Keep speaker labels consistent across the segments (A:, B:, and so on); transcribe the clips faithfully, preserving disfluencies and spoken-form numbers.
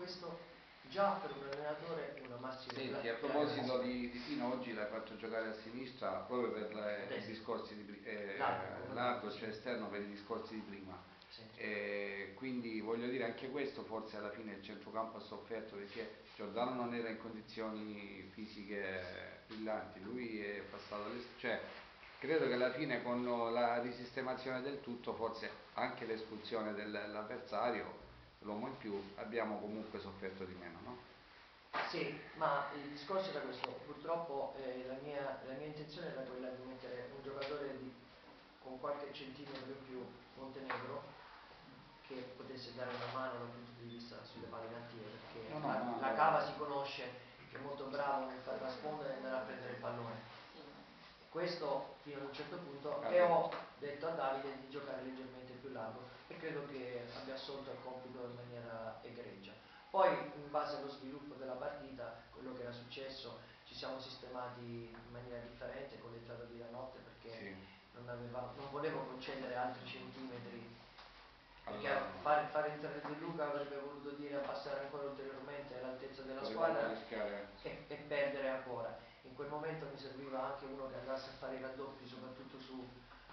A: questo già per un allenatore è una massima.
B: Senti, a proposito di, di Pino, oggi l'hai fatto giocare a sinistra proprio per le, i discorsi di eh, largo, cioè esterno, per i discorsi di prima.
A: Sì.
B: E quindi voglio dire, anche questo forse alla fine il centrocampo ha sofferto, perché Giordano non era in condizioni fisiche brillanti, lui è passato alle, cioè credo che alla fine con la risistemazione del tutto, forse anche l'espulsione dell'avversario, l'uomo in più, abbiamo comunque sofferto di meno, no?
A: Sì, ma il discorso era questo, purtroppo eh, la, mia, la mia intenzione era quella di mettere un giocatore di, con qualche centimetro in più, Montenegro, che potesse dare una mano dal punto di vista sulle palle inattive, perché
B: no, no,
A: la,
B: no,
A: la
B: no.
A: cava si conosce, che è molto bravo nel fare la sponda e andare a prendere il pallone. Questo fino ad un certo punto, e ho detto a Davide di giocare leggermente più largo e credo che abbia assolto il compito in maniera egregia. Poi in base allo sviluppo della partita, quello che era successo, ci siamo sistemati in maniera differente con l'entrata di Ranotte, perché
B: sì.
A: non, aveva, non volevo concedere altri centimetri, perché
B: allora,
A: fare, fare entrare De Luca avrebbe voluto dire abbassare ancora ulteriormente l'altezza della squadra e, e perdere ancora. In quel momento mi serviva anche uno che andasse a fare i raddoppi, soprattutto su,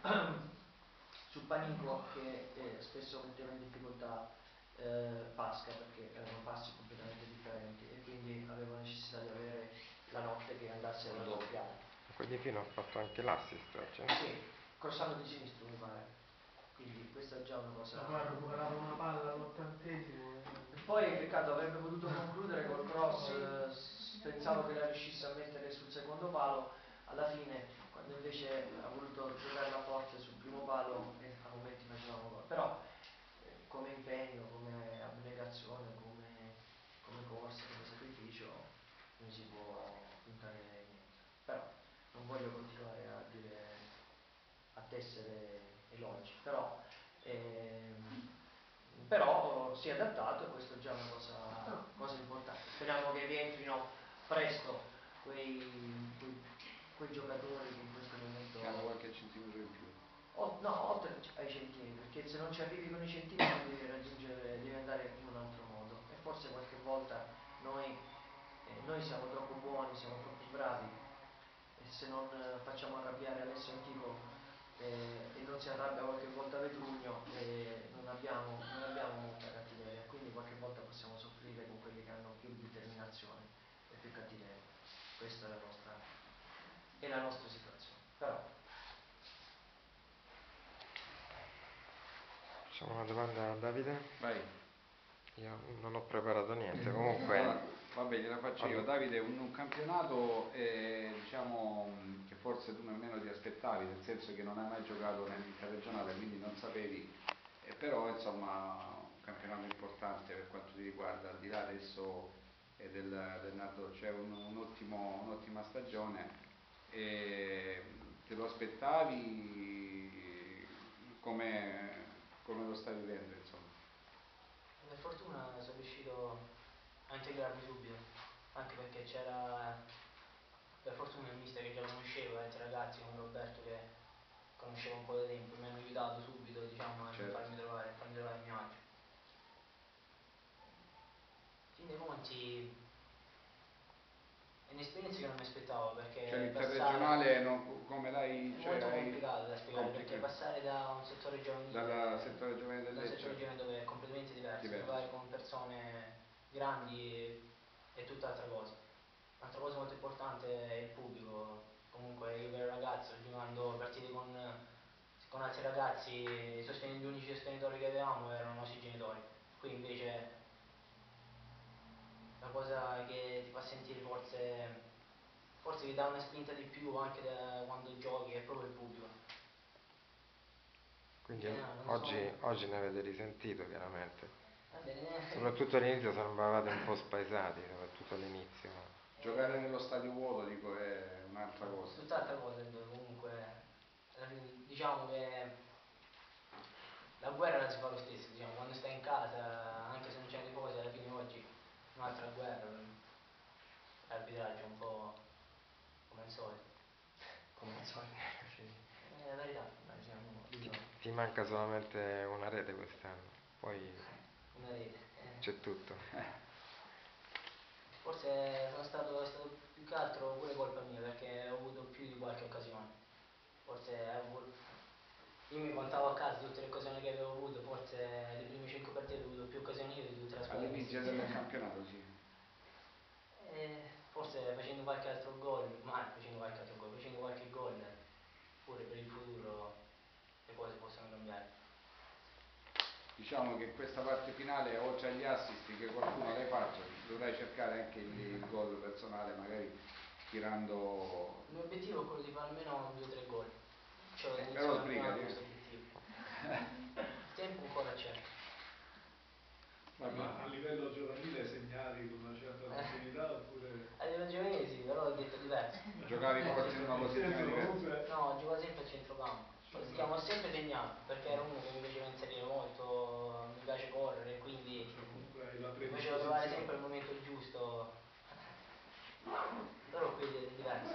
A: su Panico, che eh, spesso metteva in difficoltà eh, Pasca, perché erano passi completamente differenti e quindi avevo necessità di avere la notte che andasse a raddoppiare.
C: Quindi Pino ha fatto anche l'assist, cioè.
A: Sì, crossando di sinistro mi pare. Quindi questa è già una cosa.
D: Poi ha recuperato una palla all'ottantesimo.
A: E poi peccato, avrebbe potuto concludere col cross, eh, pensavo che la riuscisse a mettere sul secondo palo, alla fine quando invece ha voluto giocare la forza sul primo palo e a momenti facevamo gol. Però eh, come impegno, come abnegazione, come, come corsa, come sacrificio non si può puntare niente. Però non voglio continuare a dire a tessere elogi, però ehm, però si è adattato e questo è già una cosa, cosa importante. Speriamo che rientrino presto quei, quei, quei giocatori che in questo momento
B: hanno qualche centimetro in più.
A: O, no, oltre ai centimetri, perché se non ci arrivi con i centimetri devi raggiungere, devi andare in un altro modo e forse qualche volta noi, eh, noi siamo troppo buoni, siamo troppo bravi e se non eh, facciamo arrabbiare Alessio Antico eh, e non si arrabbia qualche volta Vetrugno eh, non, abbiamo, non abbiamo molta cattiveria, quindi qualche volta possiamo soffrire con quelli che hanno più determinazione e più cattiveria. Questa è la nostra, è la nostra situazione. Però
C: facciamo una domanda a Davide?
B: Vai.
C: Io non ho preparato niente, comunque.
B: Allora, va bene, la faccio io. Davide, un, un campionato eh, diciamo che forse tu nemmeno ti aspettavi, nel senso che non hai mai giocato nell'interregionale, quindi non sapevi, eh, però insomma un campionato importante per quanto ti riguarda, al di là adesso eh, del, del Nardò, c'è un, un ottimo, un'ottima stagione, eh, te lo aspettavi, come, come lo stai vivendo insomma?
E: Per fortuna sono riuscito a integrarmi subito, anche perché c'era per fortuna il mister che già conoscevo, altri ragazzi come Roberto che conoscevo un po' da tempo, mi hanno aiutato subito, diciamo, a
B: certo.
E: farmi trovare, a farmi trovare il mio agio. In fin dei conti è un'esperienza che non mi aspettavo, perché
B: cioè
E: l'interregionale
B: non, come l'hai,
E: è
B: cioè,
E: molto
B: hai
E: complicato da spiegare,
B: complicato.
E: perché passare da un settore giovanile
B: dal settore giovanile del
E: da un settore
B: Lecce,
E: giovanile dove è completamente diverso,
B: diverso.
E: giocare con persone grandi è tutt'altra cosa. Un'altra cosa molto importante è il pubblico. Comunque io ero ragazzo, giocando partite con, con altri ragazzi, i sosten- gli unici sostenitori che avevamo erano i nostri genitori. Qui invece la cosa che ti fa sentire forse, forse ti dà una spinta di più anche da quando giochi è proprio il pubblico.
C: Quindi
E: Eh, no,
C: oggi,
E: so...
C: oggi ne avete risentito chiaramente.
E: Bene.
C: Soprattutto all'inizio sembravate un po' spaesati, soprattutto all'inizio.
B: Giocare nello stadio vuoto dico è un'altra cosa.
E: Tutt'altra cosa, comunque diciamo che la guerra la si fa lo stesso, diciamo, quando stai in casa, anche se non c'è cose, alla fine oggi un'altra guerra, l'arbitraggio un po' come al solito.
A: come al solito,
E: È la verità, noi
C: Ti,
E: siamo
C: ti manca solamente una rete quest'anno, poi
E: una rete.
C: c'è tutto.
E: Forse sono stato, è stato più che altro pure colpa mia perché ho avuto più di qualche occasione. Forse ho avuto- io mi contavo a casa tutte le occasioni che avevo avuto, forse le prime cinque partite ho avuto più occasioni io di tutte le squadre.
B: All'inizio del campionato, sì.
E: E forse facendo qualche altro gol, ma facendo qualche altro gol, facendo qualche gol pure per il futuro le cose possono cambiare.
B: Diciamo che in questa parte finale, oltre agli assist che qualcuno le faccia, dovrai cercare anche il, il gol personale, magari tirando...
E: Il mio obiettivo è quello di fare almeno due o tre gol. Cioè,
B: Eh,
E: inizio
B: però
E: campionato
B: sbrigati,
E: questo obiettivo. Il tempo ancora c'è.
F: Ma a livello giovanile segnavi con una certa facilità oppure...
E: A livello giovanile sì, però ho detto diverso.
B: Giocavi forse in una
F: Nel
B: posizione
F: senso,
B: diversa.
F: comunque...
E: No, giocavo sempre a centrocampo. Si chiama ho sempre segnato, perché era uno che mi piaceva inserire molto, mi piace correre, quindi
F: Cioè, comunque hai la
E: mi faceva trovare sempre il
F: predisposizione.
E: momento giusto. Però qui è diverso.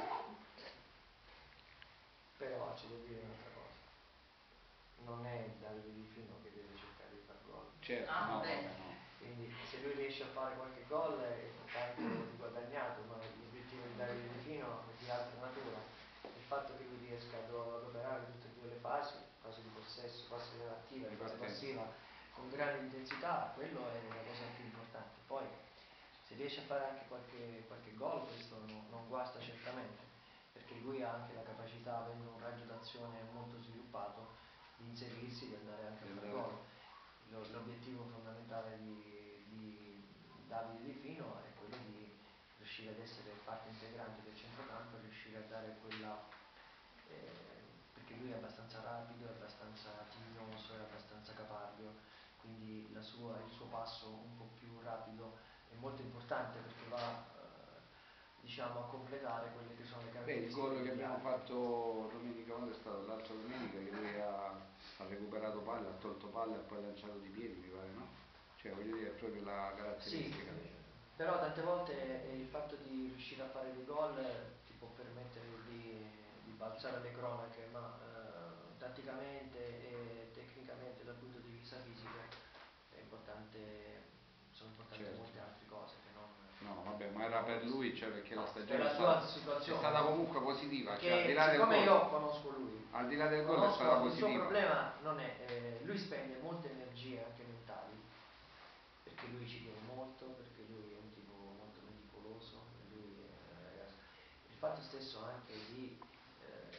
A: Però ci devo dire un'altra cosa, non è Davide Di Fino che deve cercare di far gol,
B: Certo,
G: Ah,
B: no,
G: vabbè.
B: vabbè, no.
A: quindi se lui riesce a fare qualche gol è tanto di guadagnato, ma l'obiettivo di Davide Di Fino è di altra natura. Il fatto che lui riesca ad operare tutte e due le fasi, fase di possesso, fase attiva e fase
B: Ripartenza.
A: passiva, con grande intensità, quello è la cosa più importante. Poi se riesce a fare anche qualche, qualche gol, questo no- non guasta certamente, perché lui ha anche la capacità, avendo un raggio d'azione molto sviluppato, di inserirsi, di andare anche a
B: Di
A: fare
B: andare-
A: gol. Lo- L'obiettivo fondamentale di, di Davide Di Fino è quello di riuscire ad essere parte integrante del centrocampo e riuscire a dare quella, eh, perché lui è abbastanza rapido, è abbastanza tignoso, è abbastanza caparbio, quindi la sua- il suo passo un po' più rapido è molto importante perché va eh, diciamo a completare quelle che sono le
B: Beh, il
A: caratteristiche
B: gol che
A: degli
B: abbiamo
A: altri.
B: fatto domenica, quando è stato? L'altra domenica, che lui ha, ha recuperato palle, ha tolto palle e poi ha lanciato di piedi, mi pare, no? Cioè, voglio dire, è proprio la
A: Sì,
B: caratteristica.
A: eh, però tante volte eh, il fatto di riuscire a fare dei gol eh, ti può permettere di, di balzare le cronache, ma eh, tatticamente e tecnicamente dal punto di vista fisico è importante, sono importanti
B: Certo.
A: molte altre cose che non...
B: No, vabbè, ma era per lui, cioè perché la
A: No,
B: stagione
A: per la
B: è
A: sua
B: stata, è
A: situazione.
B: stata comunque positiva,
A: Perché
B: cioè al di là del
A: siccome
B: gol,
A: io conosco lui,
B: al di là del gol è
A: conosco
B: stata
A: il suo
B: positiva.
A: problema non è, eh, lui spende molte energie anche mentali, perché lui ci tiene molto, perché lui è un tipo molto meticoloso, lui è un ragazzo. Il fatto stesso anche di eh,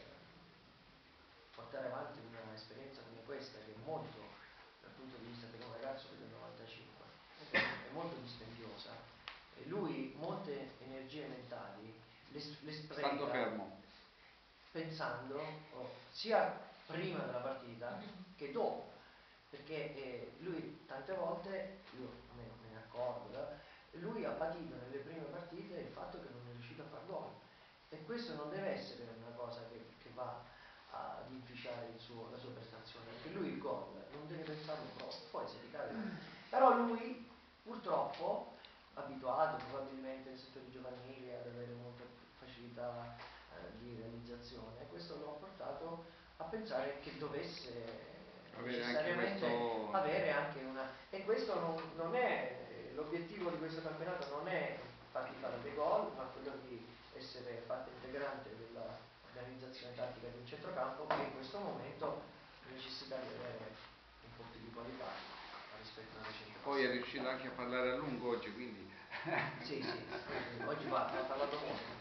A: portare avanti un'esperienza come questa, che è molto, dal punto di vista per un ragazzo che è del novantacinque, è molto dispendiosa, e lui molte energie mentali le, s- le spreca
B: Stando fermo.
A: pensando oh, sia prima della partita che dopo, perché eh, lui tante volte, io me, me ne accorgo, eh, lui ha patito nelle prime partite il fatto che non è riuscito a far gol, e questo non deve essere una cosa che, che va ad inficiare il suo- la sua prestazione, perché lui il gol non deve pensarlo proprio, poi se ti cade. Però lui purtroppo, abituato probabilmente nei settori giovanili ad avere molta facilità eh, di realizzazione, questo lo ha portato a pensare che dovesse
B: Avere anche
A: necessariamente
B: questo-
A: avere anche una... E questo non, non è, l'obiettivo di questo campionato non è farti fare dei gol, ma quello di essere parte integrante dell'organizzazione tattica di un centrocampo che in questo momento necessita di avere un po' più di qualità rispetto alla recente
B: Poi è
A: passato.
B: riuscito anche a parlare a lungo oggi, quindi...
A: Sì, sì, oggi va, ha parlato molto.